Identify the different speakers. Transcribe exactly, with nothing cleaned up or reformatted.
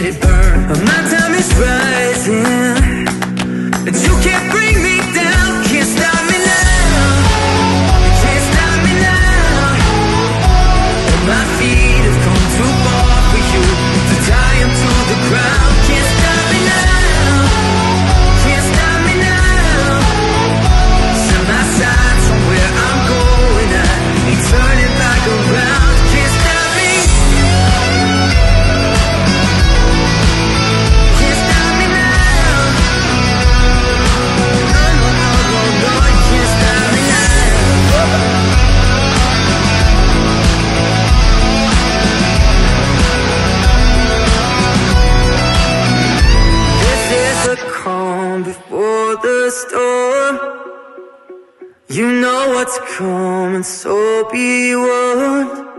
Speaker 1: it burn. My time is rising, and you can't bring me down. Can't stop me now, can't stop me now. And my feet have come too far for you to tie them to the ground. Can't stop me now, can't stop me now. Set my sights on where I'm going, I ain't turning back around. Can't stop me, can't stop me now. No, no, no, no, no, you can't stop me now. This is the calm before the storm. You know what's coming, so be warned.